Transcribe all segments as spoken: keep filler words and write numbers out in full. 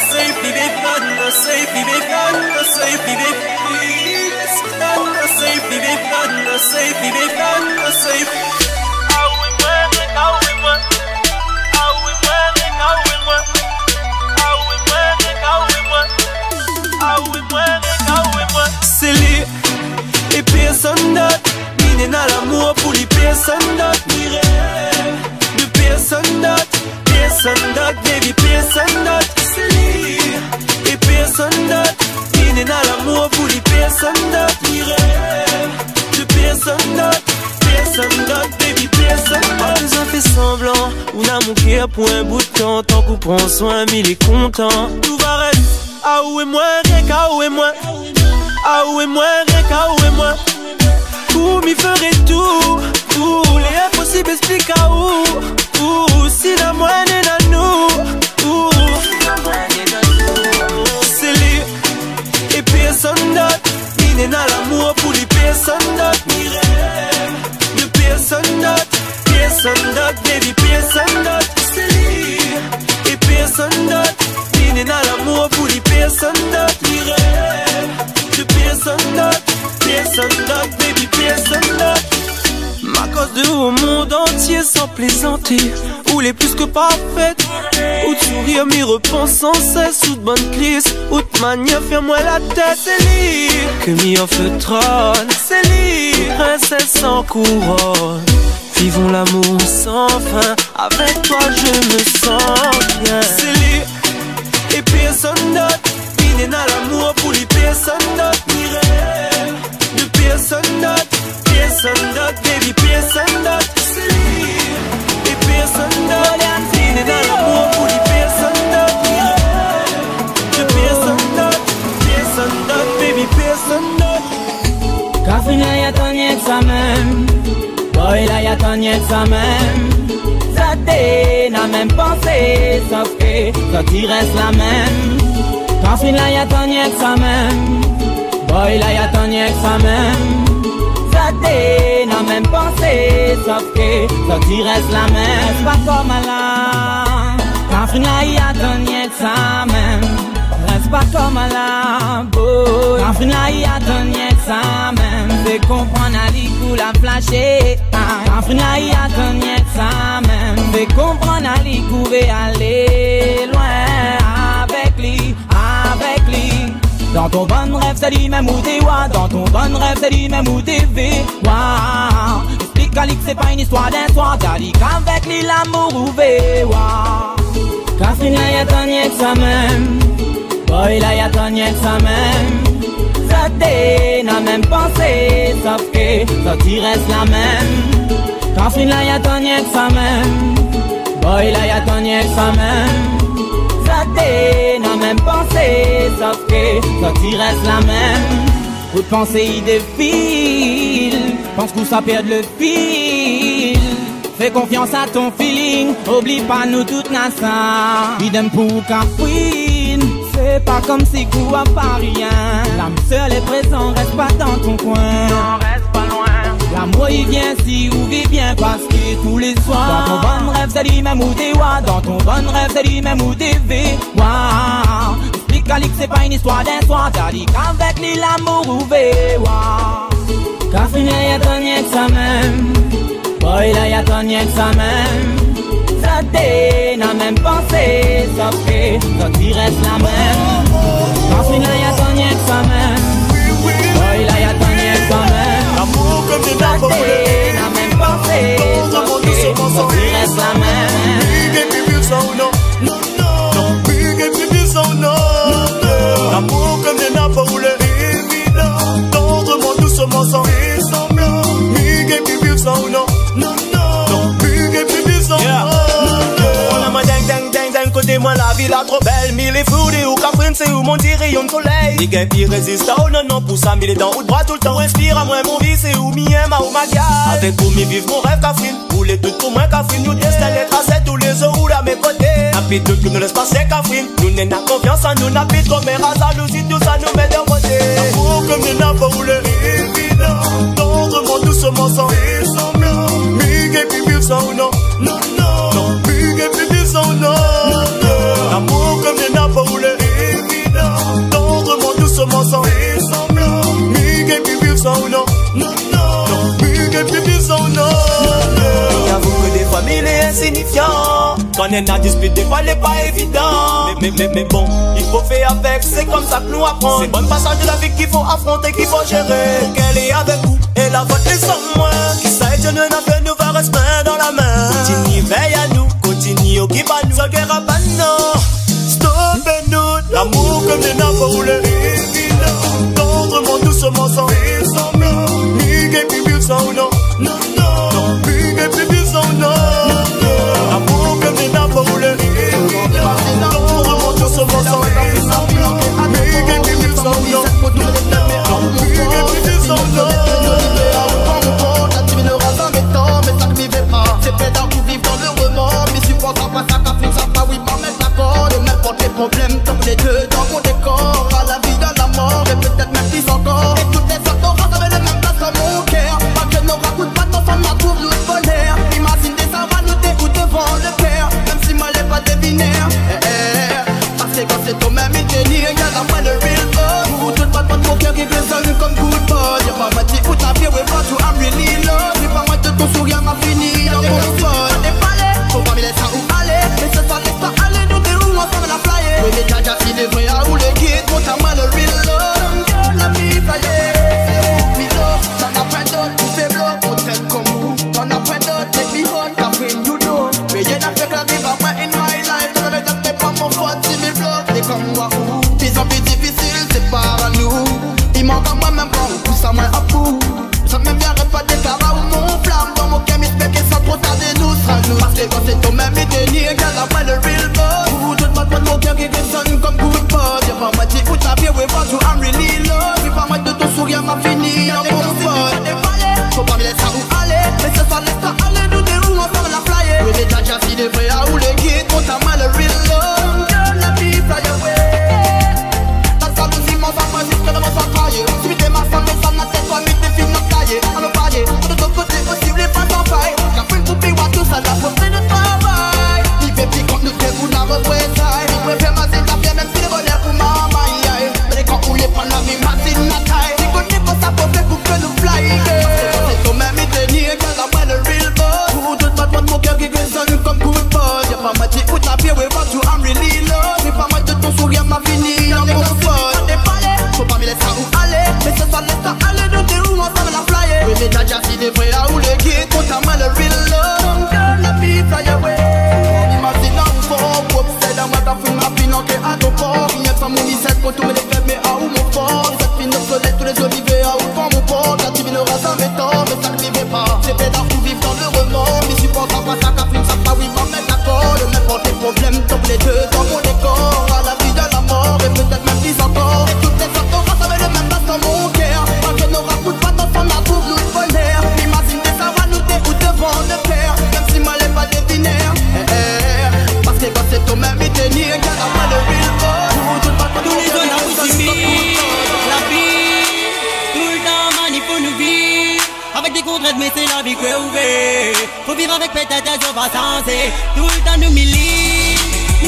safety, they got no safety, they got no safety, they please. Got no safety, they got no safety, they got no safety. How we working, how we work, how we working, how we work, how we working, how we work, how we working, how we work. C'est lui, et personne d'autre. Mine dans l'amour pour les personnes d'autres. Ni rêve de personne d'autre. Personne d'autre, baby, personne d'autre. C'est lui, et personne d'autre. Mine dans l'amour pour les personnes d'autres. Ni rêve de personne d'autre. Personne d'autre, baby, personne d'autre. Nous on fait semblant, on a mon cœur pour un bout de temps. Tant qu'on prend soin, mais il est content. Tout va rester, ah où est moi, rien qu'à où est moi. Ah où est moi, rien qu'à où est moi. Où m'y ferait tout, tout. Les impossibles expliquent à où. Où, si la moine est dans nous. Où, c'est lui, et personne d'autre. Il n'est dans l'amour pour les personnes d'autres. Ni rêve de personne d'autre. Personne d'autre, baby, personne d'autre. C'est lui, et personne d'autre. Il n'est dans l'amour pour les personnes d'autres. Ni rêve de personne d'autre. Personne d'autre, baby, personne d'autre. Ma cause de au monde entier sans plaisanter. Où les plus que parfaites. Où de sourire m'y repense sans cesse. Où de bonne crise. Où de manière ferme-moi la tête. C'est lui que m'y offre trône. C'est lui, princesse sans couronne. Vivons l'amour sans fin. Avec toi je me sens bien. C'est lui et personne d'autre. Il est dans l'amour pour les personnes d'autres. Ni rêve de personne d'autre. Personne d'autre, baby, personne d'autre. C'est lui et personne d'autre. Il est dans l'amour pour les personnes d'autres. Ni rêve de personne d'autre. Personne d'autre, baby, personne d'autre. Catherine là y'a ton y'a que ça même. Boy là y'a ton y'a que ça même. Ça t'est n'a même pensé. Sauf que ça t'y reste la même. Catherine là y'a ton y'a que ça même. Boy là y'a ton y'a que ça même. Ça t'est n'a même pensé. Sauf que ça t'y reste la même. C'est pas comme là. Catherine là y'a ton y'a que ça même. Reste pas comme là, boy. Catherine là y'a ton y'a que ça même. Fais comprendre à l'icou la flasher. Catherine là y'a ton y'a que ça même. Fais comprendre à l'icou veut aller loin avec lui, avec lui. Dans ton bon rêve c'est lui même où t'es wa. Dans ton bon rêve c'est lui même où t'esvé. Wow. Explique à lui que c'est pas une histoire d'un soir. T'as dit qu'avec lui l'amour ouvert. Wow. Catherine là y'a ton y'a que ça même. Boy là y'a ton y'a que ça même. Ça t'est n'a même pensé. Sauf que ça t'y reste la même. Catherine là y'a ton y'a que ça même. Boy là y'a ton y'a que ça même. Ça t'est n'a même pensé. Sauf que ça t'y reste la même. Où de pensée il défile. Pense que ça perd le fil. Fais confiance à ton feeling. Oublie pas nous toutes nasa. Idem pour Catherine. C'est pas comme si coup a pas rien. L'âme seule est présent, reste pas dans ton coin. Non, reste pas loin. L'amour il vient si ou vit bien parce que tous les soirs. Dans ton bon rêve c'est lui même où t'es wa. Dans ton bon rêve c'est lui même où t'es vé. Wow. Explique à lui que c'est pas une histoire d'un soir. T'as dit qu'avec lui l'amour ouvert. Wow. Catherine là y'a ton y'a que ça même. Boy là y'a ton y'a que ça même. Ça t'est n'a même pensé. Sauf que ça t'y reste la même. Catherine là y'a ton y'a que ça même. Boy là y'a ton y'a que ça même. L'amour comme des Ça t'est n'a même pensé. Sauf que ça t'y reste la même. Big et puis ça ou non. Non, non. Big et puis ça ou non. L'amour comme des nappes roulées. Évident. Tendrement, doucement, sans semblant. Big et puis ça ou non. Non, non. Big et puis ça ou non. Côté moi la vie la trop belle. Mille et foudé ou Catherine c'est où mon rayon de soleil. Des gars qui résistent oh non non pour ça mille dans ou de bras tout le temps. Inspire à moi mon vie c'est où mi aime ou ma gare. Avec pour m'y vivre mon rêve Catherine. Pour les tout pour moi Catherine. Nous destin les tracés tous les jours ou à mes côtés. Napit tout qui nous laisse passer Catherine. Nous n'en a confiance en nous. Napit comme un hasard nous si tout ça nous met d'un côté. L'amour comme des nappes roulées. Évident. Tendrement doucement sans semblant. Big et puis vivre sans ou non. Non non. Big et puis vivre sans ou non. L'amour comme des nappes roulées. évident. Quand on est en dispute, des fois, n'est pas évident. Mais, mais, mais, mais bon, il faut faire avec, c'est comme ça que nous apprenons. C'est bon passage de la vie qu'il faut affronter, qu'il faut gérer. Qu'elle est avec vous, et la vôtre est sans moi. Qui ça et Dieu ne n'a fait nous va rester dans la main. Continue, veille à nous, continue, au qui va nous. Seul guerre à non, stoppez-nous. L'amour comme des nappes roulés. Tendrement, doucement, sans rire, sans blanc. Big et puis sans non, non, non. Big et puis sans non. L'amour comme des nappes roulés. Tendrement, doucement, sans rire, sans blanc. Big et puis sans non. Big et puis sans non. C'est pédant pour vivre dans le remords. Mais supporte pas ça, qu'a fait ça, pas oui, pas mettre d'accord. De n'importe les problèmes, tant les deux dans mon décor. À la vie, dans la mort, et peut-être même plus encore. Et toutes les autoroutes avaient le même place dans mon cœur. Pas que nos racontes pas tant, ça m'a trouvé le bonheur. Imagine des ça va nous dégoûter devant le père. Même si moi l'ai pas deviné. Eh, eh, parce que quand c'est ton même tenir, y'a la fois le real boss. Pour tout pas de mon cœur qui résonne comme good boy. Y'a pas m'a dit, où ta vie, ouais, pas tout, I'm really lost. J'ai pas moi de ton sourire, m'a fini dans mon spot. Faut pas me laisser où aller. Mais ce soir laisse pas aller. Nous déroulons ensemble la flyer. Oui mais t'as déjà si les vrais à où les guides. Montre à moi le real love. La vie flyer. Miso, t'en as plein d'autres. Tout fait bloc, on traite comme vous. T'en as plein d'autres. Take me hot, t'as fait you know. Mais y'en a fait que la vie va moi in my life. T'en avais déjà fait pas mon faute. Si mes blocs, t'es comme moi où. Tes envies difficiles, c'est pas à nous. Il manque à moi même quand on pousse à moi à bout. Ça me viendrait pas des caras ou mon flamme. Dans mon cœur, m'espère que sans trop tarder nous sera nous. Parce que quand c'est ton même tenir, qu'elle a pas le real boss. Vous toute ma pointe, mon cœur qui résonne comme good boss. Y'a pas moitié où ta vie, ouais, pas tout, I'm really lost. Y'a pas moitié de ton sourire, m'a fini dans mon spot. Faut pas me laisser où aller. Mais ce soir, laisse pas aller, nous déroulons ensemble la flyer. Oui, mais t'as déjà si les vrais à où les guides. Compte à moi le real love. Girl, la vie, fly away. T'as ça, nous immense, à moi, jusqu'à dans mon centraille. Si t'es ma femme, mais ça n'a tête pas, mais t'es fine, non, taillé. À me pailler, de ton côté aussi, les pas en faille. Car une poupée, ou tout ça, la portée de travail. Il fait pis quand nous devons la représenter. Il préfère ma zéta, bien même si les voleurs pour ma maille. Mais quand on les prend la vie, ma zéta, la taille. Si connais pas ça, pour faire pour que nous fly. C'est ton même tenir, qu'elle a pas le real boss. Pour toute ma pointe, mon cœur qui résonne comme good boss. Y'a pas moitié où ta vie, ouais, pas tout, I'm really lost. J'ai pas moitié de ton sourire, m'a fini dans mon spot. Faut pas me laisser où aller. Mais ce soir, laisse pas aller, nous déroulons ensemble la flyer. Oui, mais t'as déjà si des vrais à où les guides. Compte à moi le real love. Girl, la vie fly away. Imagine un fort, ou obsède à moi ta fille, ma fille, non, qu'est à ton port. Il y a pas mon dix-sept pour tous mes faibles, mais à où mon fort. Cette fille ne connaît tous les olivets, à où prend mon port. La divine aura ça m'étend, mais ça ne vivait pas. C'est pédard pour vivre dans le remords. Mais supporte pas ça, qu'à ça pas, oui, m'en mettre d'accord. De n'importe les problèmes, top les deux dans mon décor. À la vie de la mort, et peut-être même plus encore. Et toutes les autoroutes avaient le même place dans mon cœur. Quand je ne raconte pas dans son amour, nous le bonheur. Imagine des ça va nous dégoûter devant le père. Même si moi l'ai pas deviné. Eh, eh, parce que quand c'est ton même tenir, qu'elle a pas le real boss. Tous les zones à Poussimi, la vie, tout le temps mani pour nous vivre. Avec des contraintes mais c'est la vie que vous voulez. Faut vivre avec peut-être des jours pas sensés. Tout le temps nous milite.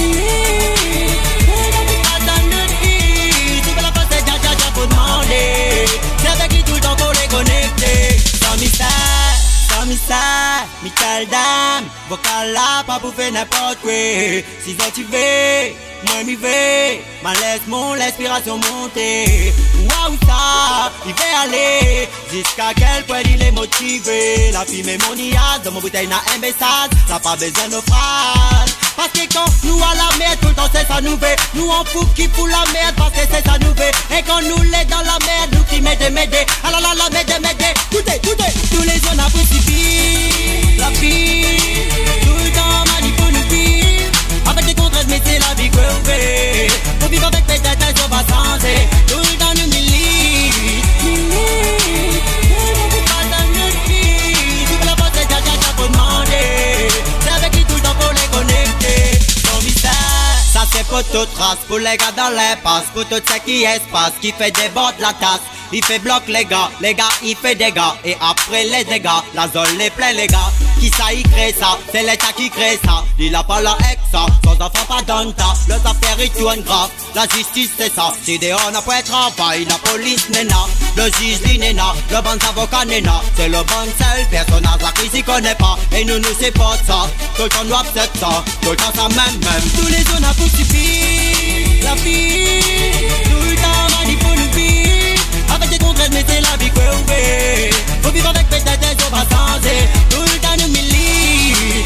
Attends notre vie, tout la face c'est déjà déjà pour demander. C'est avec qui tout le temps qu'on les connecter. Sans mystère, sans mystère, Michael Dam, vocal là, pas pour faire n'importe quoi. Si tu veux, moi m'y vais, ma laisse mon l'inspiration monter. Waouh ça, il va aller, jusqu'à quel point il est motivé. La fille met mon I A S, dans mon bouteille n'a un message, n'a pas besoin de phrases. Parce que quand nous à la merde, tout le temps c'est ça nous fait. Nous on fout qui fout la merde parce que c'est ça nous fait. Et quand nous l'est dans la merde, nous qui m'aident, m'aider. Ah la la la, m'aider, m'aider. Tout est, tout est, tous les zones à Poussimi. La vie, tout le temps mani pour nous vivre. Avec des contraintes mais c'est la vie que vous fait. Faut vivre avec peut-être un jour pas sensé. Tout le temps nous milite, milite. Pas dans notre vie, tout la voix c'est déjà déjà pour demander. C'est avec qui tout le temps pour les connecter. Sans mystère, ça c'est pour toute race, pour les gars dans l'impasse, pour tout ce qui espace, qui fait déborder la tasse. Il fait bloc les gars, les gars il fait des gars. Et après les dégâts, la zone les plein les gars. qui ça y crée ça, c'est l'État qui crée ça. Il a pas la ex ça, sans enfant pas dans ta. Les affaires ils tournent grave, la justice c'est ça. Si des on n'a pas de travail, la police n'est là. Le juge dit n'est là, le bon avocat n'est là. C'est le bon seul personnage la crise il connaît pas. Et nous nous c'est pas ça, tout le temps nous accepte ça. Tout le temps ça même même. Tous les zones à pour subir la vie. Tout le temps on dit faut nous vivre. Avec des contraintes mais c'est la vie que vous voulez. Faut vivre avec peut-être des jours à changer. Tout le temps nous millie.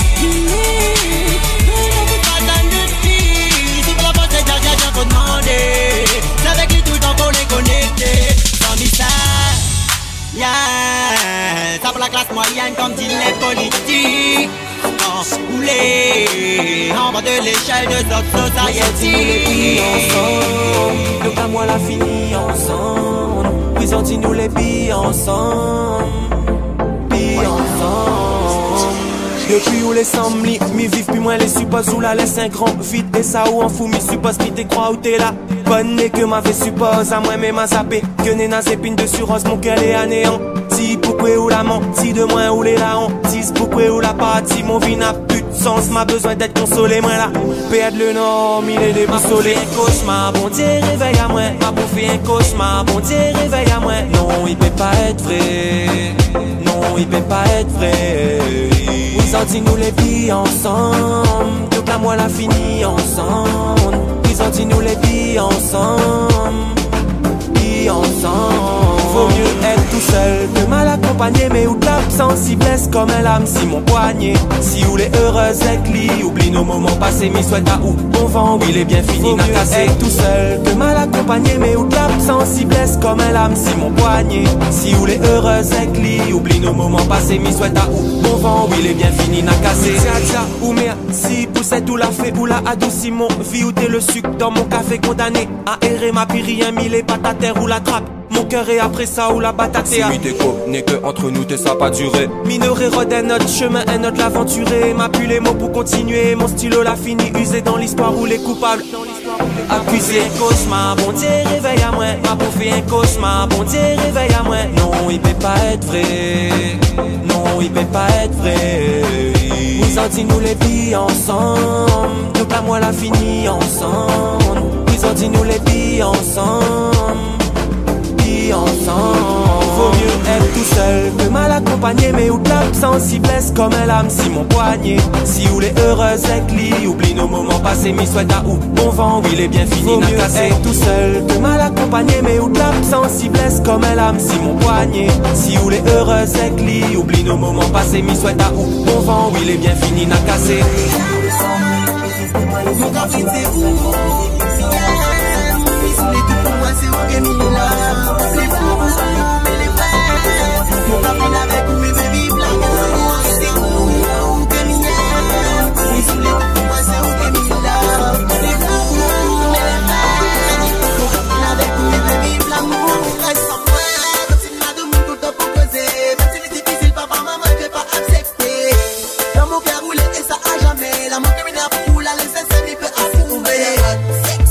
Faut demander, c'est avec lui tout le temps qu'on est connecté. Sans mystère, yeah. Ça pour la classe moyenne comme dit les politiques. Enroulé en bas de l'échelle de notre society. Ensemble, le pas moi la fini ensemble. Présentez-nous les billes ensemble. Billes ensemble. Depuis où les sembles, mi vivent puis moi les suppose où la laisse un grand vide. Et ça où en fou, mi suppose qui t'es crois où t'es là. Bonne nez que m'avait suppose à moi même à zapper. Que n'est nas épines de surose, mon cœur est anéant. Si pourquoi ou la si de moins ou les laons. Si pourquoi ou la partie, mon vie n'a plus de sens. M'a besoin d'être consolé, moi là. Perdre le nom, il est déboussolé. Un cauchemar, bon Dieu réveille à moi. M'a bouffé un cauchemar, bon Dieu réveille à moi. Non, il peut pas être vrai. Non, il peut pas être vrai. Présentez-nous les billes ensemble. Toute la moi la fini ensemble. Présentez-nous les billes ensemble. Billes ensemble. Vaut mieux être tout seul que mal accompagné. Mais ou l'absence si blesse comme un lame si mon poignet. Si ou les heureuses avec lui. Oublie nos moments passés, mais souhaite à où bon vent, oui il est bien fini. Vaut mieux être tout seul que mal accompagné. Mais ou l'absence si blesse comme un lame si mon poignet. Si ou les heureuses avec lui. Oublie nos moments passés, mais souhaite à où bon vent, oui il est bien fini, n'a cassé. C'est à ou mais si poussette ou la fait ou la adouci mon vie ou t'es le sucre dans mon café condamné à errer ma pire rien mille et pas à terre ou la trappe. Mon cœur est après ça ou la batate. Si mi déco n'est que entre nous t'es ça pas duré. Minoré rôde un autre chemin, un autre l'aventuré. M'a pu les mots pour continuer. Mon stylo l'a fini usé dans l'histoire où les coupables accusés. Un cauchemar, bon Dieu réveille à moi. M'a bouffé un cauchemar, bon Dieu réveille à moi. Non il peut pas être vrai. Non il peut pas être vrai. Vous en dites nous les billes ensemble. Tout à moi la fini ensemble. Vous en dites nous les billes ensemble. Ensemble. Vaut mieux être tout seul que mal accompagné. Mais ou l'absence si blesse comme un lame si mon poignet. Si ou les heureuses avec lui. Oublie nos moments passés, mi souhaite à où bon vent, oui il est bien fini. Vaut mieux être tout seul que mal accompagné. Mais ou l'absence si blesse comme un lame si mon poignet. Si ou les heureuses avec lui. Oublie nos moments passés, mi souhaite à où bon vent, oui il est bien fini, n'a cassé. Mon café c'est où? Les tout pour moi c'est où que m'il là. Les parents sont nous mais les frères. Mon café avec où mes bébés blancs. C'est où que m'il est. Les tout pour moi c'est où que m'il là. Les parents mais les frères. Mon café avec où mes bébés blancs. Reste sans moi. Comme si ma demande tout le temps proposé. Même si c'est difficile papa maman je vais pas accepter. Dans mon cœur roulé et ça a jamais. L'amour que m'il a pour la laisser c'est m'y peut approuver.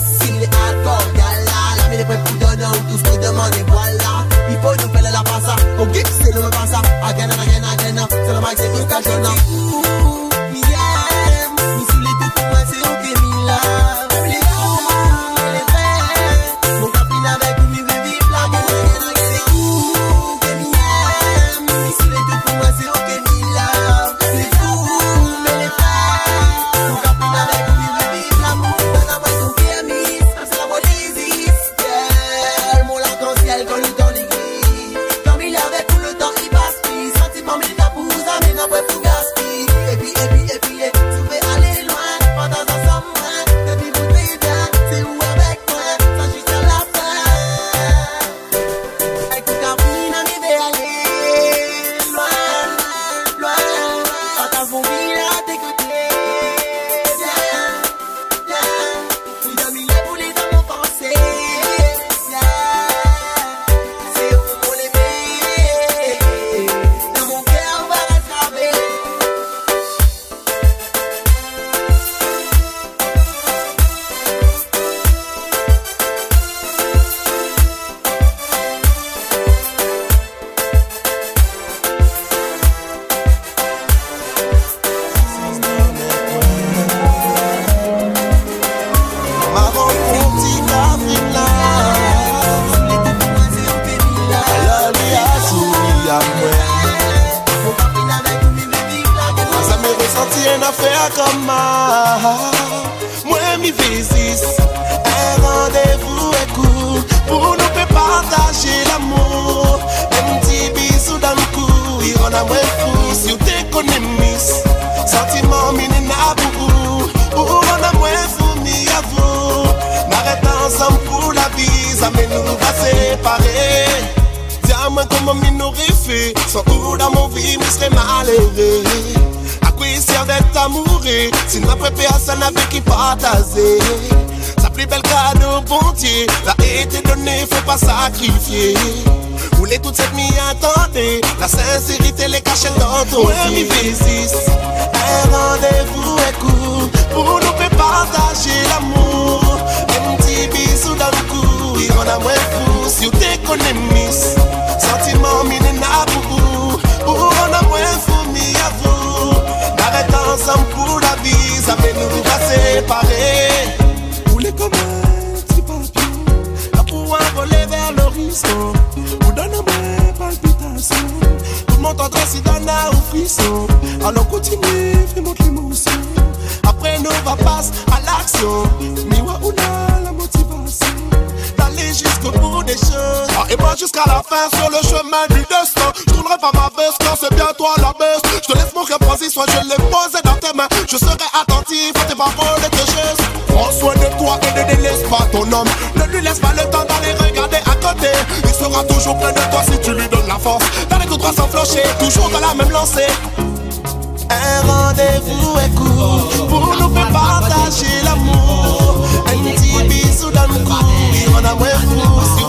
comme moi. Moi, mi vésis, un rendez-vous est court pour nous faire partager l'amour. Un petit bisou dans le cou, il rend à moi fou. Si vous t'économisez, sentiment minina beaucoup. Ou rend à moi fou, ni à vous. M'arrête ensemble pour la vie, ça mais nous va séparer. Dis-moi comment m'y n'aurait fait, sans où dans mon vie, me serais malheureux. Sert d'être amoureux, si n'a pas personne avec qui partager. Sa plus belle cadeau, bon Dieu, l'a été donné, faut pas sacrifier. Voulez toute cette mi attendez, la sincérité les cachets dans ton ouais, vie. Un rendez-vous est court pour nous faire partager l'amour. Un petit bisou dans le cou, il rend à moi fou. Si vous t'économisez, sentiment minena beaucoup. Ou rend à moi fou, mi à vous. Arrête ensemble pour la vie, ça fait nous va séparer. Roulez comme un petit papillon, à pouvoir voler vers l'horizon. Vous donne moi palpitation, tout le monde tendresse, il donne un frisson. Alors continuez, fais-moi l'émotion. Après nous va passer à l'action. Miwa ou la motivation d'aller jusqu'au bout des choses. Ah, et moi jusqu'à la fin sur le chemin du destin. Je tournerai pas ma veste quand c'est bien toi la baisse. Je te laisse mon cœur posé, soit je l'ai posé dans tes mains. Je serai attentif à tes paroles et tes gestes. Prends soin de toi et ne délaisse pas ton homme. Ne lui laisse pas le temps d'aller regarder à côté. Il sera toujours près de toi si tu lui donnes la force. D'aller tout droit sans flancher, toujours dans la même lancée. Un rendez-vous est court pour nous faire partager l'amour. Un petit bisou dans le cou, il en a moins fou.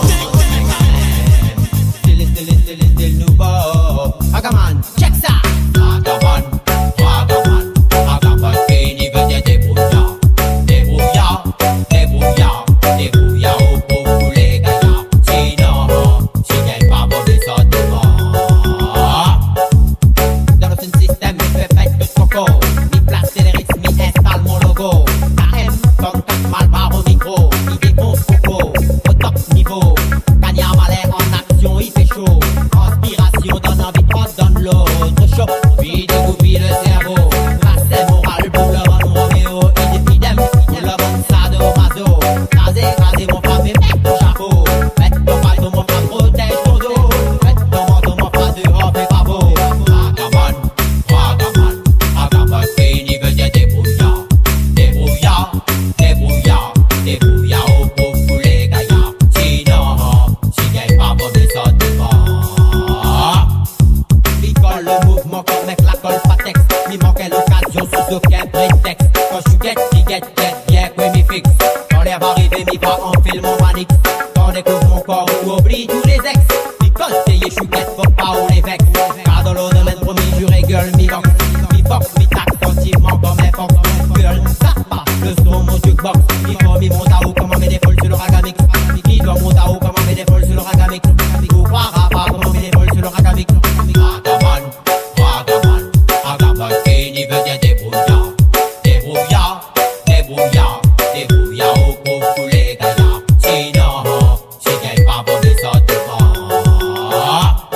Agaman, check ça. Agaman, Agaman, Agaman, fini veut dire débrouillard, débrouillard, débrouillard, débrouillard au pauvre les gaillards. Sinon, si gagne pas bon des sortes de morts. Dans le système, il fait fête de son corps. Mi place les rythmes, mi installe mon logo. K M, contact mal barre au micro. Il défonce coco, au top niveau. Gagnard malais en action, il fait chaud. Inspiration donne envie, trop donne l'autre chaud. Puis dégoupille le cerveau. Passé moral pour le bon Roméo. Il est fidèle pour le bon sadomaso. Crasé, crasé mon frère, mais mec ton chapeau. Mets ton palto, mon frère, protège ton dos. Mets ton manteau, mon frère, dehors, fais pas beau. Agaman, Agaman, Agaman, fini veut dire débrouillard, débrouillard, débrouillard, débrouillard au pauvre les gaillards. Sinon, si gagne pas bon des sortes de morts. Picole le mouvement comme mec la colle pas texte. Mi manquait l'occasion sous aucun prétexte. Quand je suis guette, qui guette, guette, bien que mi fixe. Quand l'air va arriver, mi pas en film en manix. Quand découvre mon corps ou oublie tous les ex. Picole, t'es je suis guette, faut pas ou les vex. Car dans l'eau de l'aide promis, je régule mi box. Mi box, mi tac, sentiment comme un fox. Gueule, ça part, le son, mon jukebox. Mi faut mi monte à haut, comment met des folles sur le ragamix. Mi doit monter à haut, comment met des folles sur le ragamix. Mi croira pas, comment met des folles sur le ragamix. Agaman, Agaman, Agaman, fini veut dire débrouillard, débrouillard, débrouillard, débrouillard au pauvre les gaillards. Sinon, si gagne pas bon des sortes de morts.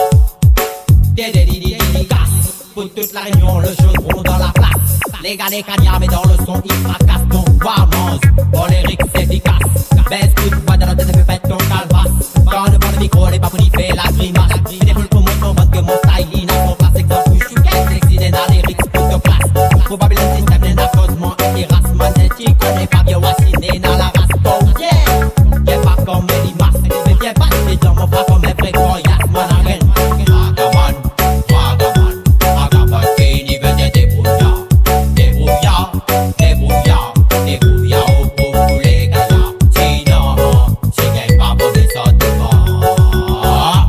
Dédédididigas, pour toute la réunion, le chaudron dans la place. Les gars des cagnards, mais dans le son, ils fracassent. Donc, warmons, bon, les rics, c'est efficace. Baisse toute voix dans la tête, fait pète ton calvasse. Quand on prend le micro, les papounis fait la grimace. Il déboule pour mon ton vote que mon style, il n'a son place. Exemple, je suis qu'un excité dans les rics, pour de classe. Probable le système, les narcosements et les races magnétiques. On n'est pas bien wassiné dans la race. Oh yeah, viens pas comme les limaces. Mais viens pas, t'es dans mon frère comme un fréquent, yas, mon arène. Agaman, Agaman, Agaman, fini veut dire débrouillard, débrouillard, débrouillard, débrouillard au pauvre les gaillards. Sinon, si gagne pas bon des sortes de morts.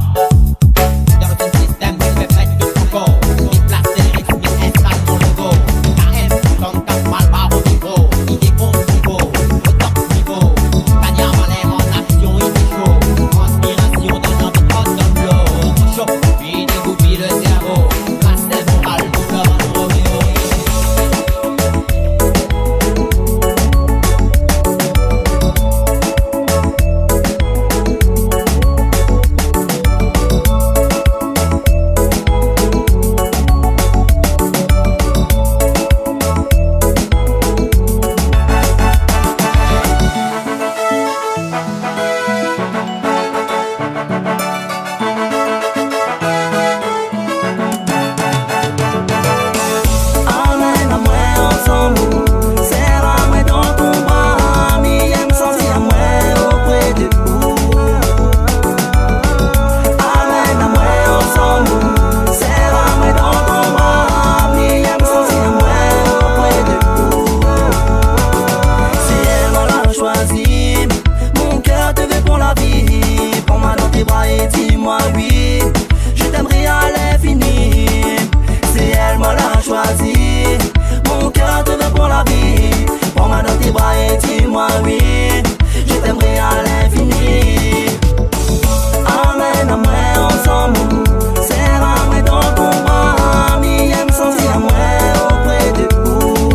dis-moi oui, je t'aimerai à l'infini. Amène-moi ensemble, serre-moi dans ton bras, mi aime sentir moi auprès de vous.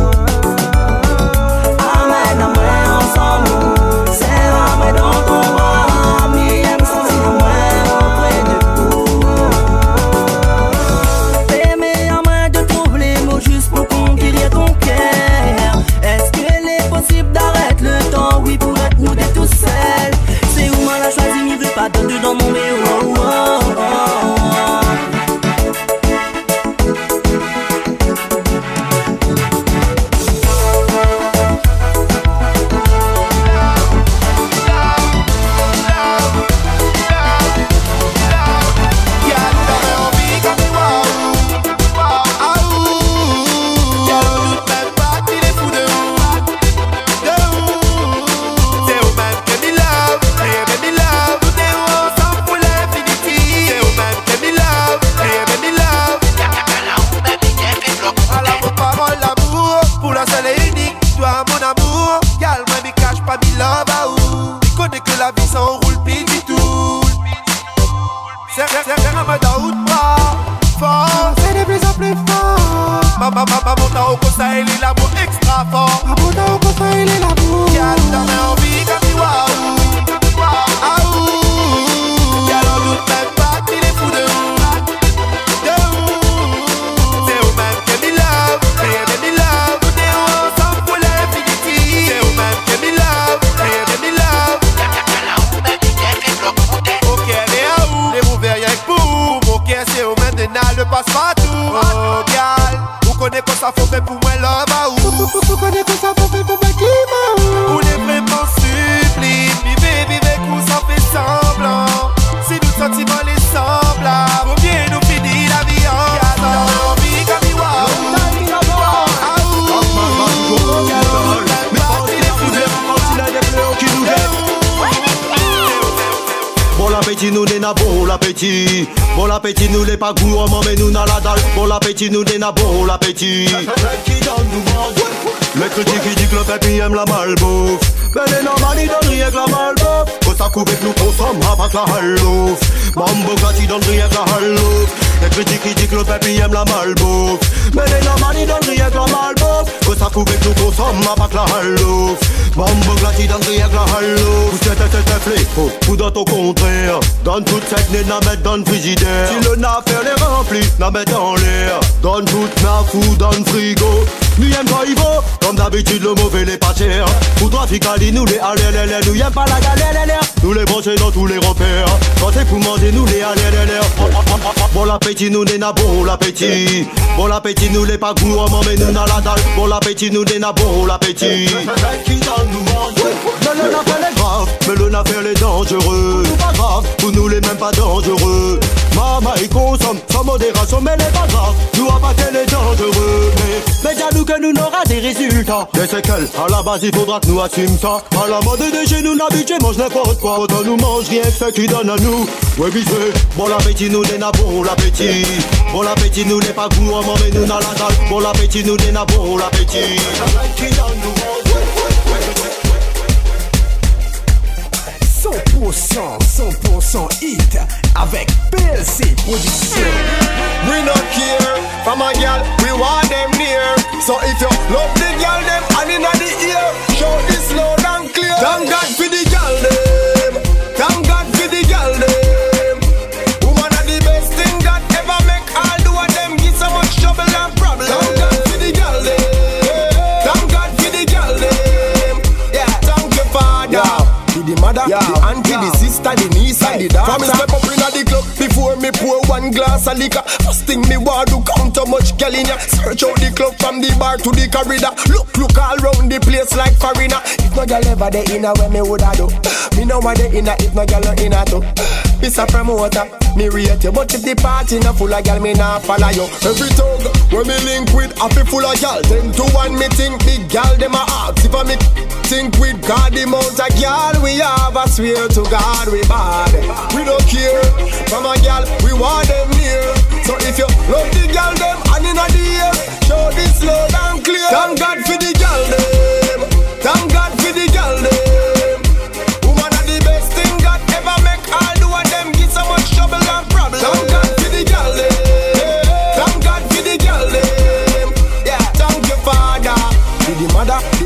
Amène-moi ensemble, serre-moi dans ton bras, mi aime sentir moi auprès de vous. Permets-moi de trouver les mots juste pour conquérir ton cœur. Est-ce qu'il est possible d'arrêter le temps, oui, pour être nous d'être tout seuls? C'est où moi la choisi, m'y veut pas donner dans mon méo. Oh, oh, oh, oh. Nous n'est na bon l'appétit. Bon l'appétit nous n'est pas gourmand mais nous n'a la dalle. Bon l'appétit nous n'est na bon l'appétit. Les critiques qui disent que le pépi aime la malbouffe. Mais les normales ils donnent rien que la malbouffe. Quand ça coupe et que nous consomme avec la hallouf. Mambo gâti donne rien que la hallouf. Les critiques qui disent que le pépi aime la malbouffe. Mais les normales ils donnent rien que la malbouffe. Quand ça coupe et que nous consomme avec la hallouf. Mambo gâti donne rien que la hallouf. Vous t'es t'es t'es fléau, ou dans ton contraire. Donne toute cette nez, n'a mettre dans le frigidaire. Si le n'a fait les remplis, n'a mettre dans l'air. Donne toute na fou dans le frigo. Nous y'aime pas il vaut, comme d'habitude le mauvais n'est pas cher. Pour toi Ficali, nous les allez les les. Nous y'aime pas la galère les. Nous les brancher dans tous les repères. Quand c'est pour manger, nous les allez les les. Bon l'appétit, nous n'est na bon l'appétit. Bon l'appétit, nous les pas gourmand mais nous n'a la dalle. Bon l'appétit, nous n'est na bon l'appétit. Qui donne nous mange. Mais le n'a fait les graves, mais le n'a fait les dangereux. Pas grave, pour nous les même pas dangereux. Maman il consomme sans modération mais les pas grave. Nous a pas qu'elle est dangereux. Mais, mais dis-nous que nous n'aura des résultats. Des séquelles, à la base il faudra que nous assumions ça. À la mode de chez nous n'habitués mange n'importe quoi. Autant nous mange rien que ce qui donne à nous. Ouais bisous, bon l'appétit nous n'est na bon l'appétit. Bon l'appétit nous n'est pas gourmand mais nous n'a la dalle. Bon l'appétit nous n'est na bon l'appétit. cent pour cent, cent pour cent hit avec P L C Production. We not care from a girl, we want them near. So if you love the girl, them and in the ear, show this loud and clear. Thank God for the girl, them. Thank God for the girl, them. Woman are the best thing that ever make all do of them get so much trouble and problem. Thank God for the girl, them. Thank God for the girl, them. Yeah, thank you, Father. To the mother, yeah, the auntie, yeah, the sister, the niece, yeah, and the daughter. From me step up inna the club before me pour one glass of liquor. First thing me want to count how much girl in ya. Search out the club from the bar to the corridor. Look, look all round the place like foreigner. If no girl ever dey inna where me woulda do, me know why they inna if no girl no inna too. Miss a promoter, me rate you, but if the party na full of girl, me nah follow you. Every tongue when me link with happy full of girl, ten to one me think big girl dem a ask. If I me think with God the amount of girl we have, I swear to God we bad. We don't care from a girl, we want them near. So if you love the girl them and inna the air, show this loud and clear. Thank God for the girl them. Thank God for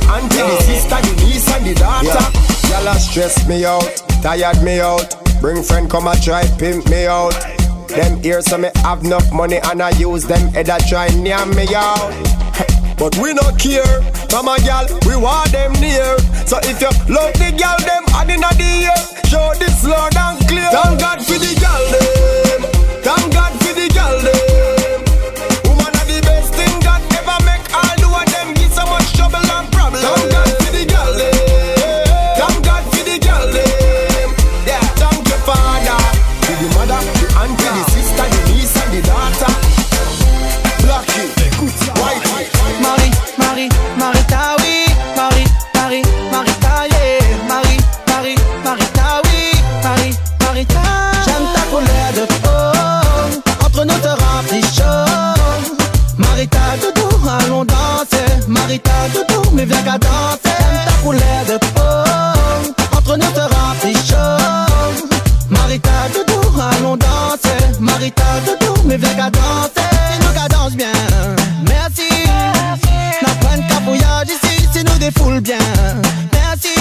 auntie, the sister, the niece and the daughter. Y'all stress me out, tired me out. Bring friend come and try pimp me out. Them ears so me have enough money and I use them head a try near me out. But we not care, mama gal, we want them near. So if you love the gal, them and in the ear, show this loud and clear. Thank God for the gal them, thank God for the gal them. Woman are the best thing that ever make all do of them give so much trouble and problem. Thank God for the gal them, thank God for the gal them. Yeah, thank your father, for the mother, the auntie, the sister, the niece and the daughter. Blacky, white, white. Marie, Marie, Marita, oui, Marie, Marie, Marita, yeah, Marie, Marie, Marita, oui, Marie, Marita. J'aime ta couleur de peau, entre nous te remplis chaud. Marita, doudou, allons danser. Marita, doudou, mais viens qu'à danser. J'aime ta couleur de peau, entre nous te remplis chaud. Marita, doudou, allons danser. Marita, doudou, mais viens qu'à danser. C'est nous qu'à danse bien, merci. N'a pas de capouillage ici, c'est nous des foules bien. Merci,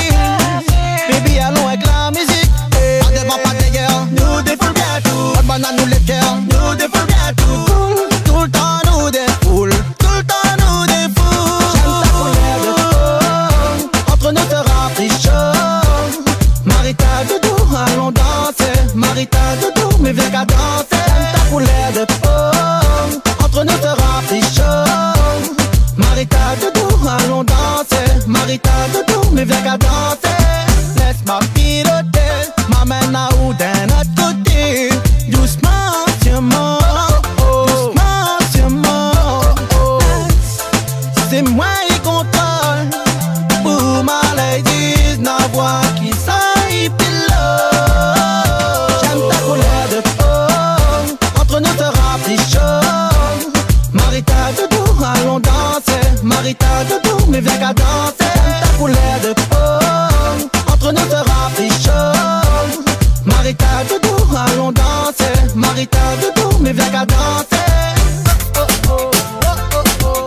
baby, allons avec la musique. Pas devant, pas d'ailleurs, nous des foules bien tout. Pas de banane, nous les cœurs, nous des foules bien tout. Tout le temps, nous des foules, tout le temps, nous des foules. J'aime ta couleur de peau, entre nous te remplis chaud. Marita, doudou, allons danser. Marita, doudou, mais viens qu'à danser. J'aime ta couleur de peau, entre nous te remplis chaud. Marita, doudou, allons danser. Marita, doudou, mais viens qu'à danser. Laisse-moi piloter, m'amène à où d'un autre côté. Doucement, sûrement, oh, doucement, sûrement, oh. C'est moi qui contrôle, pour ma ladies, n'a voix qui s'aille pilote. J'aime ta couleur de peau, entre nous te remplis chaud. Marita, doudou, allons danser. Marita, doudou, mais viens qu'à danser. J'aime ta couleur de peau, entre nous te remplis chaud. Marita, doudou, allons danser. Marita, doudou, mais viens qu'à danser. Oh, oh, oh, oh, oh, oh.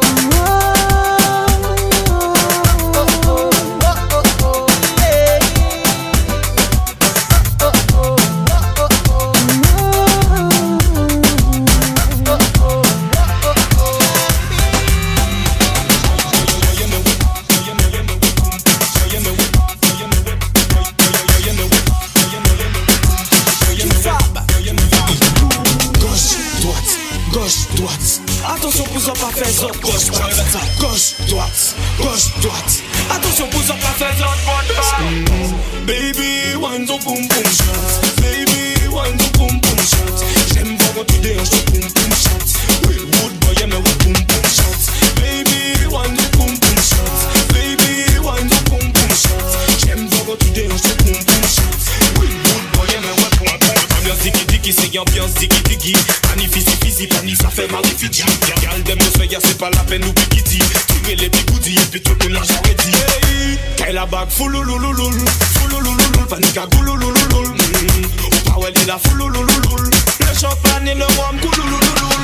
Attention, pousse pas faire zone gauche, droite, gauche, droite, gauche, droite. Attention, pousse pas faire zone droite. Baby, one do boom boom shot. Baby, one do boom boom shot. J'aime voir quand tu déranges ton boom boom shot. Will wood boy, yeah, mais ouais boom boom shot. Baby, one do boom boom shot. Baby, one do boom boom shot. J'aime voir quand tu déranges ton boom boom shot. Will wood boy, yeah, mais ouais boom boom shot. Ambiance digi digi, c'est ambiance digi digi. Magnifique, physique, pani, ça fait mal les fidji. Gal dem le soya, c'est pas la peine ou bikiti. Tirer les bigoudis et puis tout le monde j'aurais dit. Qu'elle a bague foulouloulouloul, foulouloulouloul, panique à goulouloulouloul. Au power il a foulouloulouloul. Le champagne et le rhum goulouloulouloul.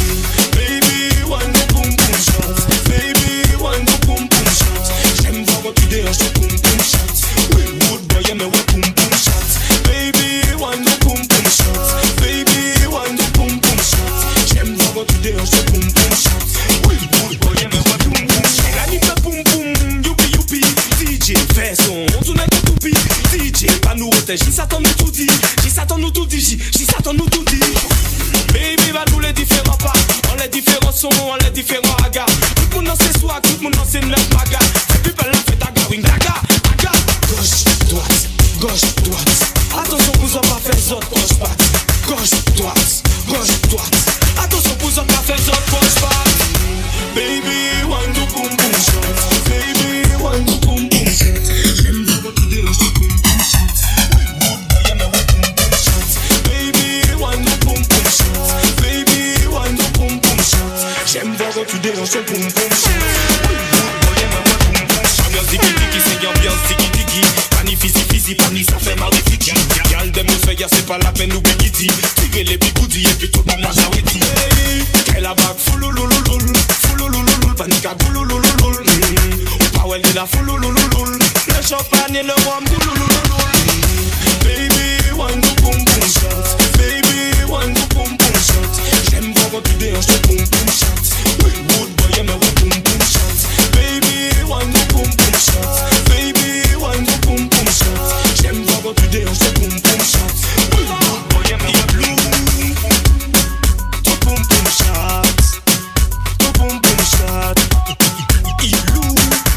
Baby, one do boom boom shot. Baby, one do boom boom shot. J'aime voir quand tu déranges ton boom boom shot. Will wood boy, yeah, mais ouais boom boom shot. Baby, one do boom boom shot. Baby, one do boom boom shot. J'aime voir quand tu déranges ton boom boom shot. Will wood boy, yeah, mais ouais boom boom shot. La nuit fait boom boom, youpi youpi. D J fais son, on tourne avec le toupie. D J pas nous roter, j'y s'attend nous tout dit. J'y s'attend nous tout dit, j'y s'attend nous tout dit. Baby, va nous les différents pas. On les différents sons, on les différents agas. Tout le monde dans ses soirs, tout le monde dans ses neuf bagas. Fais plus belle la fête à gawing, daga, daga. Gauche, droite, gauche, droite. Attention, vous en pas faire zone, gauche, patte. Gauche, droite, gauche, droite. Attention, vous en pas faire zone, gauche, patte. Baby, one do boom boom shot. Baby, one do boom boom shot. J'aime bien quand tu déranges ton boom boom shot. Yeah, mais ouais boom boom shot. Baby, one do boom boom shot. Baby, one do boom boom shot. J'aime bien quand tu déranges ton boom boom shot. Yeah, mais ouais boom boom shot. Ambiance digi digi, c'est ambiance digi digi. Pani fizzy fizzy, pani ça fait mal des fidji. Gal dem le soya, c'est pas la peine ou bikiti. Tirer les bigoudis et puis tout le monde a j'aurais dit. Qu'elle a bague foulouloulouloul, foulouloulouloul, panique à goulouloulouloul. Au power il a fouloulouloul. Le champagne et le rhum, bouloulouloul. Baby, one go boom boom shot. Baby, one go boom boom shot. J'aime voir quand tu déhanches le boom boom shot. Good boy, aime le boom boom shot. Baby, one go boom boom shot. Baby, one go boom boom shot. J'aime voir quand tu déhanches le boom boom shot. Good boy, aime le boom boom shot. Ton boom boom shot. Ilou.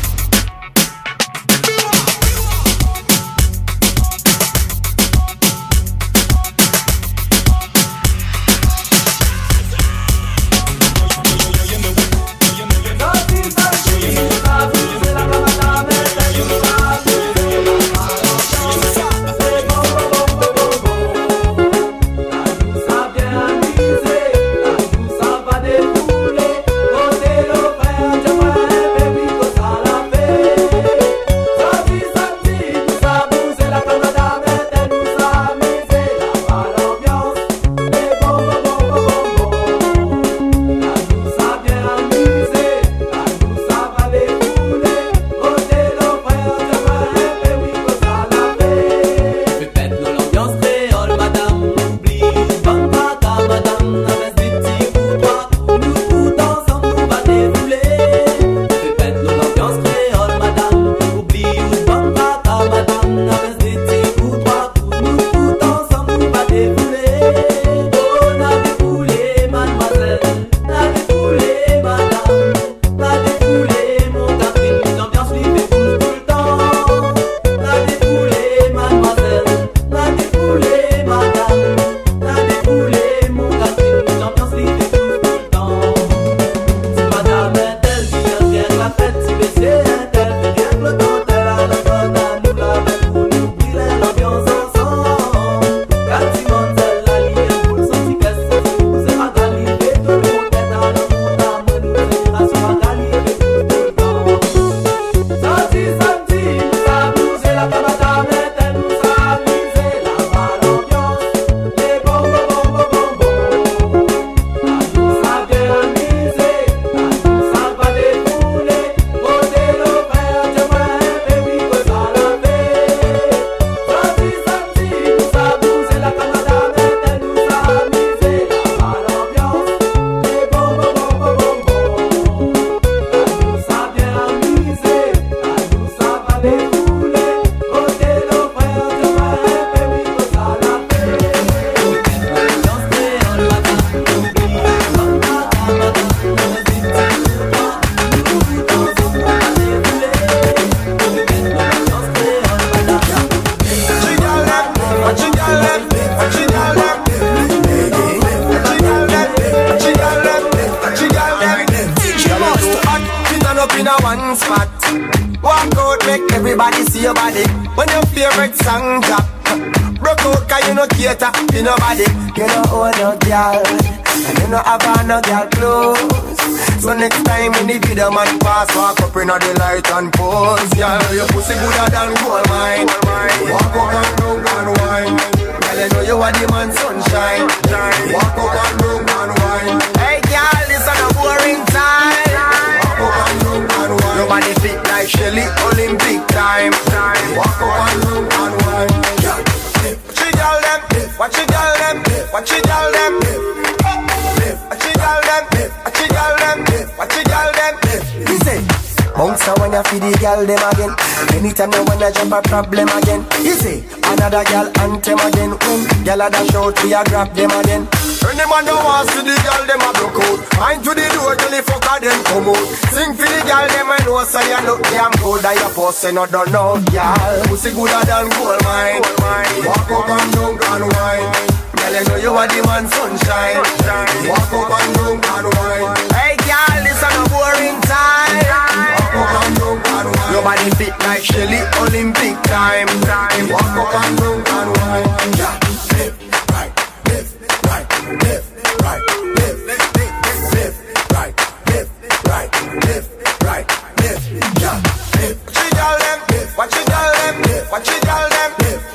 Anytime you wanna jump a problem again, you see another girl anthem again. When girl a dash out, we a grab them again. Any man don't want to see the girl them a broke out. Mind to the door till the fucker them come out. Sing for the girl them I know say you look damn good. I your pussy no don't know, girl. Pussy gooder than gold mine. Walk up and down and wine. Girl you know you are the man sunshine. Walk up and down and wine. Hey girl, this a no boring time. Walk up and down and wine. Nobody fit like Shelly, Olympic time. Walk up and down and wine. Yeah, live right, live right, live right, live, live, live right, live right, live right, live. Yeah, live. What you tell them? What you tell them? What you tell them?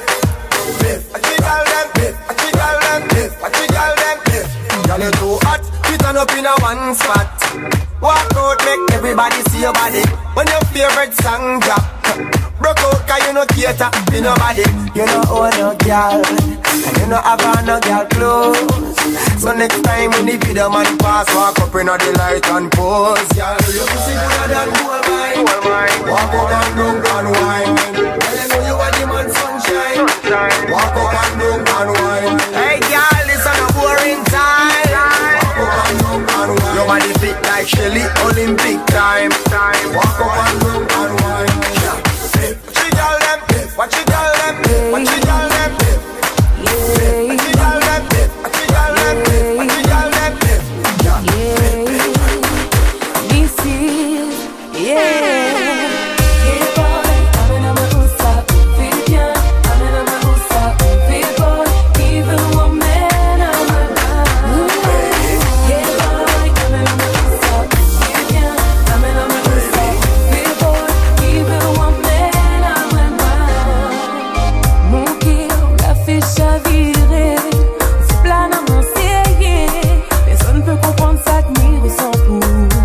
Live. What you tell them? What you tell them? What you tell them? Girl, you too hot, you turn up in a one spot. Walk out, make everybody see your body. When your favorite song drop, broke out cause you no cater to nobody. You no own no girl, and you no have on no girl clothes. So next time when the video man pass, walk up in the light and pose. Girl, you pussy gooder than gold mine. Walk up and down and wine. Girl, you know you are the man sunshine. Walk up and down and wine. Hey girl, this on a boring time. Walk up and down and wine. Your body fit like Shelly, Olympic time. Walk up and down and wine. What you tell them? What you tell them? What you tell them? What you tell them? What you tell them? What you tell them? This is, yeah. Yeah, boy, amène à ma houssa, fais bien. Amène à ma houssa, fais boy, even woman, I'm a man. Yeah, boy, amène à ma houssa, fais bien. Amène à ma houssa, fais boy, even woman, I'm a man. Mon cœur l'a fait chavirer, se plane à m'enseigner. Personne peut comprendre ça que m'y ressent pour.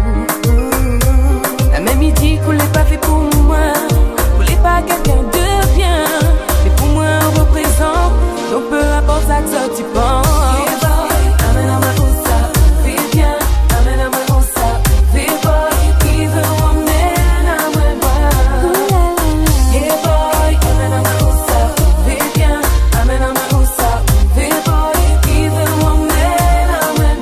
La même idée qu'on l'est pas fait pour moi, qu'on l'est pas quelqu'un de bien, mais pour moi on représente, donc peu importe ça que ça tu penses. Yeah boy, amène à ma houssa, fais bien, amène à ma houssa, fais boy, even woman, I'm a man. Yeah boy, amène à ma houssa, fais bien, amène à ma houssa, fais boy, even woman, I'm a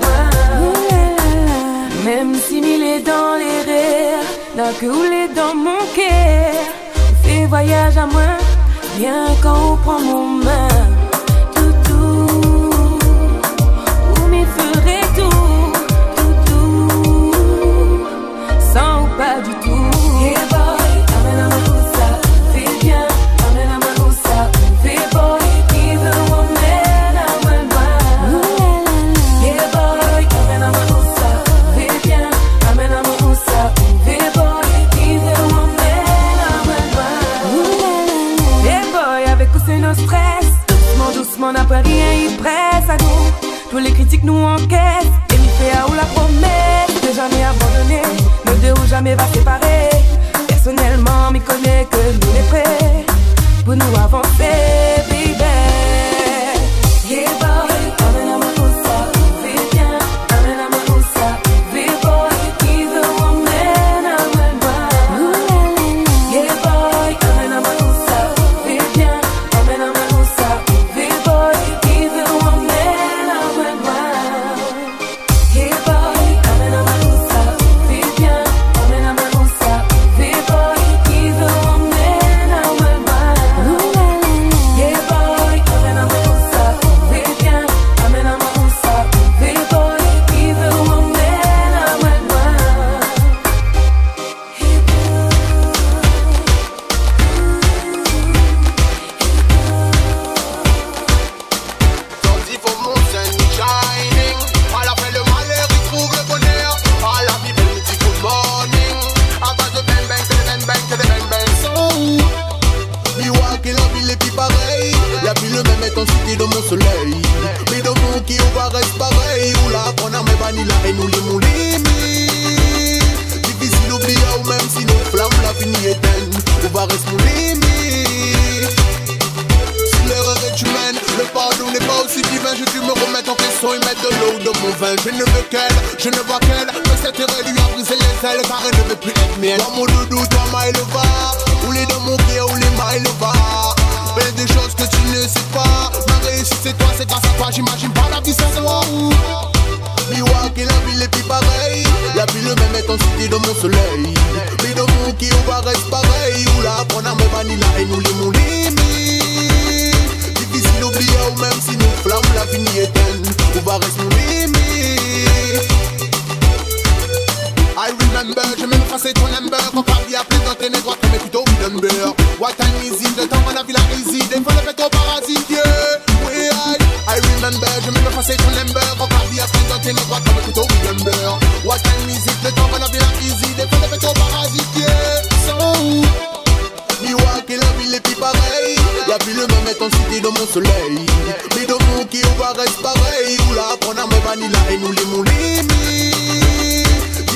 man. Même si mille est dans les rêves, n'a que roulé dans mon cœur, on fait voyage à moi, bien quand on prend mon main. Tout, tout, vous m'y ferez tout, tout, tout, sans ou pas du tout. Yeah boy, amène à ma houssa, fais bien, amène à ma houssa, fais boy, even woman, I'm a man. Yeah boy, amène à ma houssa, fais bien, amène à ma houssa, fais boy, even woman, I'm a man. Yeah boy, avec ou c'est nos stress, doucement, doucement, n'a pas rien, il presse à nous. Tous les critiques nous encaissent, et il fait à ou la promesse de jamais abandonner, nos deux ou jamais va séparer. Personnellement, m'y connais que nous les prêts pour nous avancer, baby. Yeah boy, amène à ma houssa, fais bien, amène à ma houssa, fais boy, even woman, I'm a man. Yeah boy, amène à ma houssa, fais bien, amène à ma houssa, fais boy, even woman, I'm a man. Yeah boy, amène à ma houssa, fais bien, amène à ma houssa, fais boy, even woman, I'm a man. Yeah boy, amène à ma houssa, fais bien, amène à ma houssa, fais boy, even woman, I'm a man. Sorti for mon sun shining. À la fin le malheur il trouve le bonheur. À la vie belle dit good morning. À base de bang bang, que de bang bang, que de bang bang. So Milwaukee la ville est plus pareille. La ville même est en cité de mon soleil. Mais de mon qui on va rester pareil. Ou là qu'on a mes vanilla et nous les mon limite. Difficile d'oublier ou même si nos flammes la fini éteinte. On va rester mon limite. Si l'erreur est humaine, le pardon n'est pas aussi divin. Je dû me remettre en question et mettre de l'eau dans mon vin. Je ne veux qu'elle, je ne vois qu'elle. Mais cette erreur lui a brisé les ailes car elle ne veut plus être mienne. Toi mon doudou, toi maille le va. Ou les dans mon pied, ou les mailles le va. Mais des choses que tu ne sais pas. Ma réussite c'est toi, c'est grâce à toi. J'imagine pas la vie sans toi. Milwaukee, la ville est plus pareille. La ville même est en cité de mon soleil. Mais de mon qui on va rester pareil. Ou là qu'on a mes vanilla et nous les mon limite. Difficile d'oublier ou même si nos flammes la fini éteinte. On va rester mon limite. I remember, je m'effacer ton number. Quand ta vie a présenté les droits, mais plutôt remember. What time is it, le temps qu'on a vu la réside. Il faut le mettre au parasite, yeah. Oui, I, I remember, je m'effacer ton number. Quand ta vie a présenté les droits, mais plutôt remember. What time is it, le temps qu'on a vu la réside. Il faut le mettre au parasite, yeah. So Milwaukee, la ville est plus pareille. La ville même est en cité de mon soleil. Mais de mon qui on va rester pareil. Ou là qu'on a mes vanilla et nous les mon limite. Difficile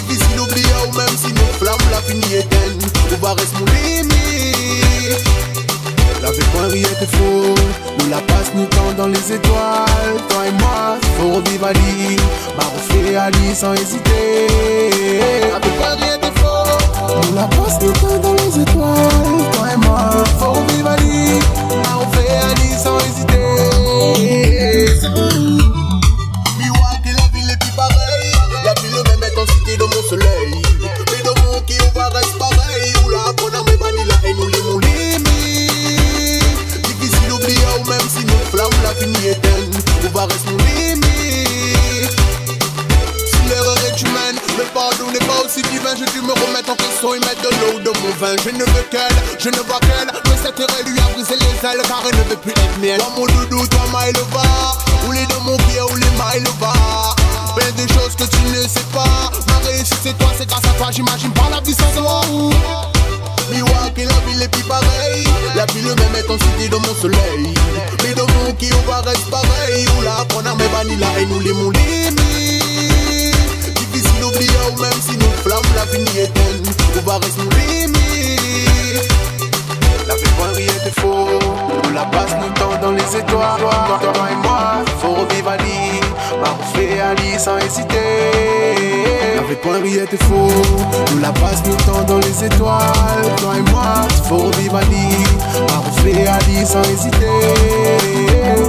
l'oublie ou même si nos flammes la fini éteinte, on va rester mon limite. La vie point rien était faux, nous la passe nous temps dans les étoiles. Toi et moi, faut revivre à l'île, bah refait à l'île sans hésiter. La vie point rien était faux, nous la passe nous temps dans les étoiles. Toi et moi, faut revivre à l'île, bah refait à l'île sans hésiter. Milwaukee, la ville est plus pareille, la ville même est en cité de mon soleil. Mais dans mon qui on va rester pareil, où la bonne armée manie la haine, nous les mon limite. Difficile d'oublier ou même si nos flammes la fini éteinte, on va rester nos limites. Si l'erreur est humaine, le pardon n'est pas aussi divin. J'ai dû me remettre en question et mettre de l'eau dans mon vin. Je ne veux qu'elle, je ne vois qu'elle, mais cette erreur lui a brisé les ailes car elle ne veut plus être mienne. Toi mon doudou, toi maille le bas, ou les dans mon pied ou les mailles le bas. Plein de choses que tu ne sais pas. Ma réussite c'est toi, c'est grâce à toi, j'imagine pas la vie sans toi. Milwaukee, la ville est plus pareille, la ville même est en cité de mon soleil. Mais dans mon qui on va rester pareil, où la bonne armée bannie la haine, nous les mon limite. Difficile d'oublier ou même si nos flammes la fini éteinte, on va rester nos limites. La vie point rien était faux, nous la passe nous temps dans les étoiles. Toi et moi, faut revivre à l'île, bah refait à l'île sans hésiter. La vie point rien était faux, nous la passe nous temps dans les étoiles. Toi et moi, faut revivre à l'île, bah refait à l'île sans hésiter.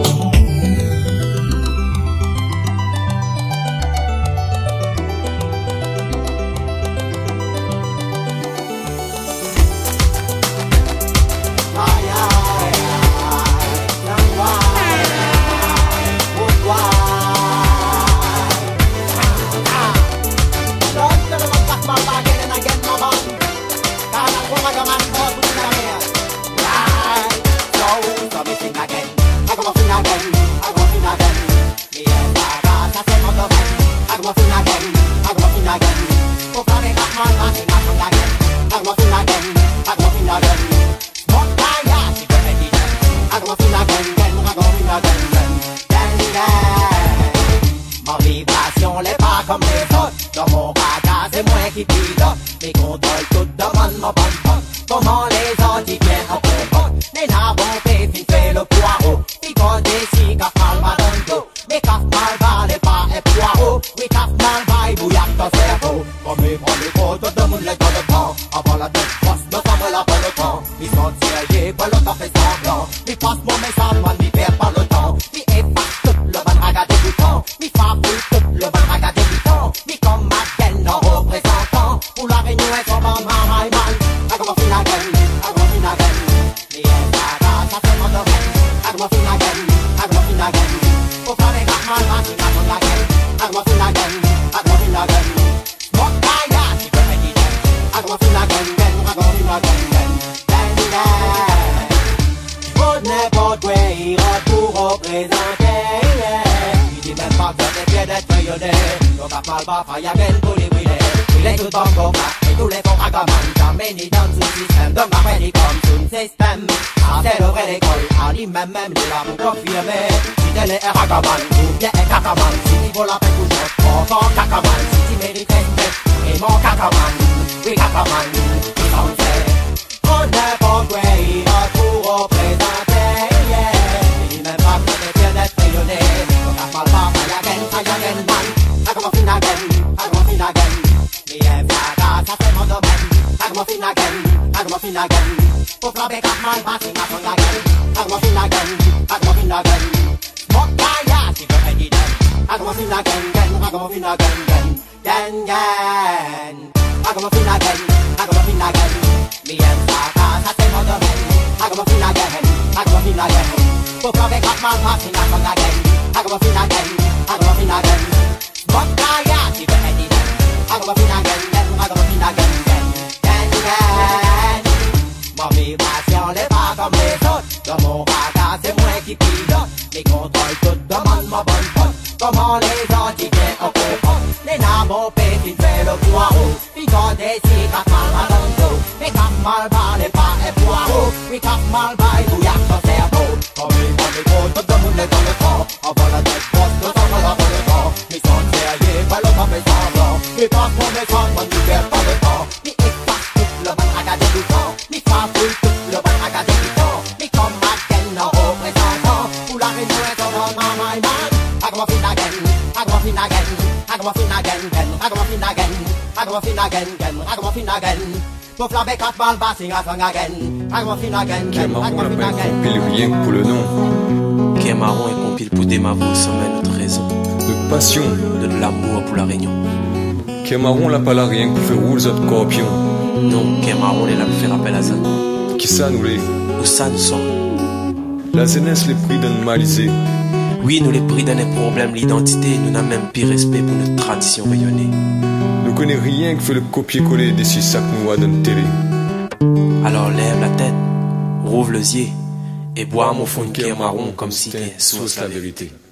Comment les antiquaires en comprennent. Les nabos pétits fait le poireau. Puis quand des cigares mal à l'endos. Mais quand mal bas les pas et poireaux. Puis quand mal bas il bouillard son cerveau. Comme ils vont les gros, tout le monde est dans le temps. Avant la tête grosse, tout le monde est dans le temps. Ils sont sérieux, pas le temps fait semblant. Mi pas mon descend, mon tu fais pas de temps. Mi efface tout le bon regardez du temps. Mi fafoule tout le bon regardez du temps. Mi comme again en représentant. Pour la réunion est en on my man. Ragamuffin again, ragamuffin again, ragamuffin again, again, ragamuffin again, ragamuffin again, again, ragamuffin again. Pour la bec à balle basse, sing a song again. Ragamuffin again, again, ragamuffin again. Compile rien que pour le nom. Qu'est marron et compile pour démavou sans même notre raison. Notre passion. De l'amour pour la réunion. Qu'est marron la pas là rien que pour faire rouler notre corpion. Non, qu'est marron est là pour faire appel à ça. Qui ça nous les? Où ça nous sommes? La jeunesse les pris d'un malisé. Oui, nous les pris dans les problèmes, l'identité, nous n'avons même plus respect pour notre tradition rayonnée. Nous connaissons rien que fait le copier-coller des six sacs noix dans la télé. Alors lève la tête, rouvre les yeux et bois mon fond de cœur marron comme si t'es source la vérité.